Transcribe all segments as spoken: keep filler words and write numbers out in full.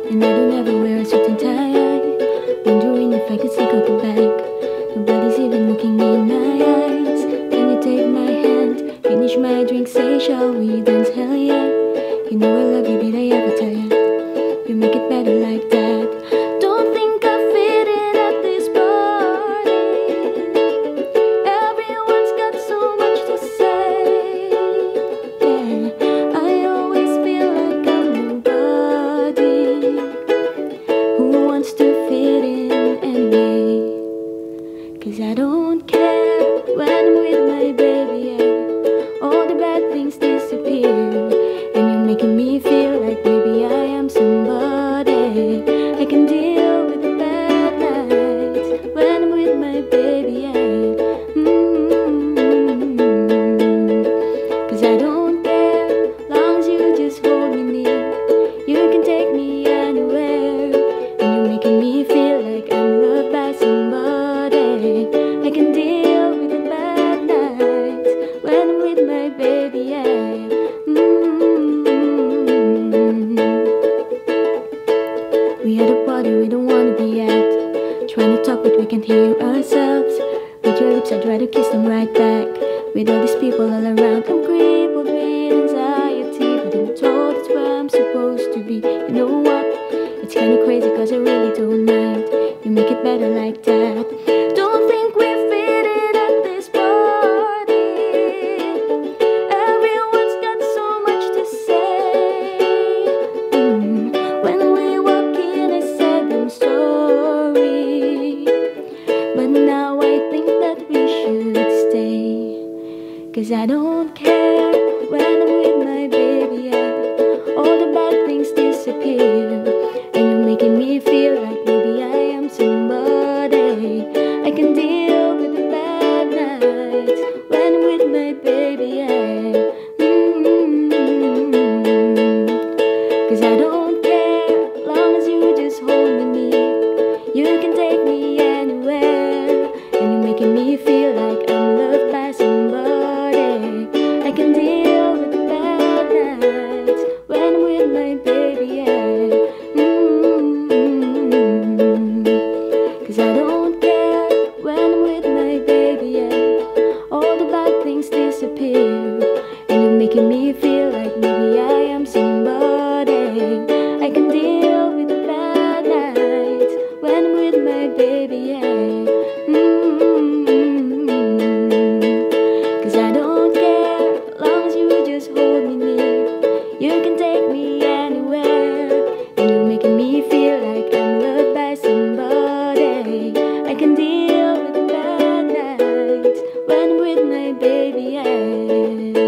And I don't ever wear a suit and tie, wondering if I could sneak out the back. Nobody's even looking me in my eyes. Can you take my hand, finish my drink, say shall we dance? Hell yeah. You know I love you, did I ever tell ya? You make it better like that. Don't think I fit in at this party. Everyone's got so much to say. Yeah, I always feel like I'm nobody who wants to fit in anyway. Cause I don't care when I'm with my baby, yeah. All the bad things disappear, and you're making me feel like maybe I am somebody. I can deal with the bad nights when I'm with my baby, yeah. Mm-hmm. Cause I don't care, long as you just hold me near. You can take me anywhere, and you're making me feel like I'm loved by somebody. I can deal with the bad nights when I'm with my baby, yeah. We at a party we don't wanna be at, trying to talk but we can't hear ourselves. With your lips I try to kiss them right back. With all these people all around, I'm crippled with anxiety, but I'm told it's where I'm supposed to be. You know what? It's kinda crazy cause I really don't mind. You make it better like that. Don't think we fit in at this party. Everyone's got so much to say. Mm. When we walk in I said I'm sorry, but now I think that we should stay. Cause I don't care when I'm with my baby, yeah. All the bad things disappear, and you're making me feel like maybe I am somebody. I can deal with the bad nights when I'm with my baby, yeah. Mm-hmm. Cause I don't care, long as you just hold me near. You can take me anywhere, and you're making me feel like I'm loved by somebody. I can deal with the bad nights when I'm with my baby, yeah. Mm-hmm. Cause I don't care when I'm with my baby, yeah. All the bad things disappear, and you're making me feel like maybe I am somebody. I can deal with the bad nights when I'm with my baby, yeah. Mm-hmm. Cause I don't care, long as you just hold me near. You can take me anywhere, and you're making me feel like I'm loved by somebody. I can deal with the bad nights when I'm with my baby, yeah.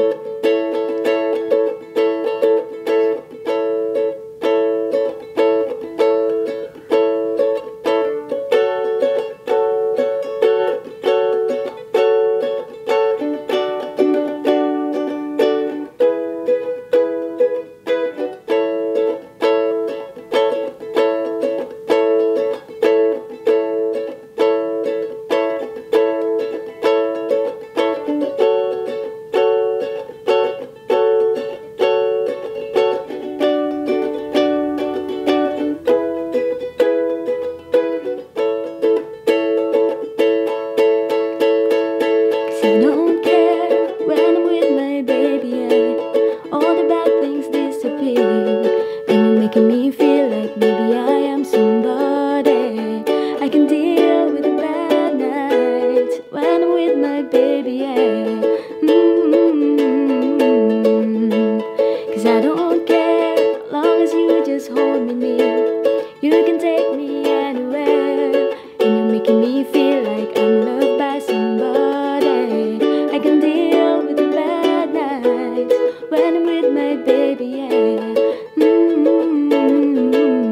I don't care when I'm with my baby, yeah. All the bad things disappear, and you're making me feel like maybe I am somebody. I can deal with the bad nights when I'm with my baby, yeah. Mm-hmm. Cause I don't care, long as you just hold me near. You can take me anywhere, and you're making me feel like I'm loved by somebody. I can deal with the bad nights when I'm with my baby, yeah. Mm-hmm.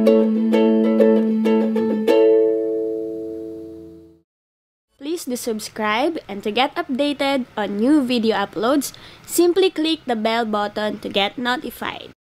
Please do subscribe, and to get updated on new video uploads, simply click the bell button to get notified.